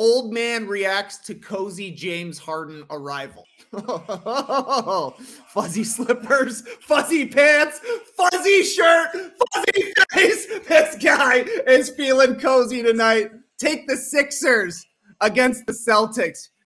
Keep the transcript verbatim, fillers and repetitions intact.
Old man reacts to cozy James Harden arrival. Fuzzy slippers, fuzzy pants, fuzzy shirt, fuzzy face. This guy is feeling cozy tonight. Take the Sixers against the Celtics.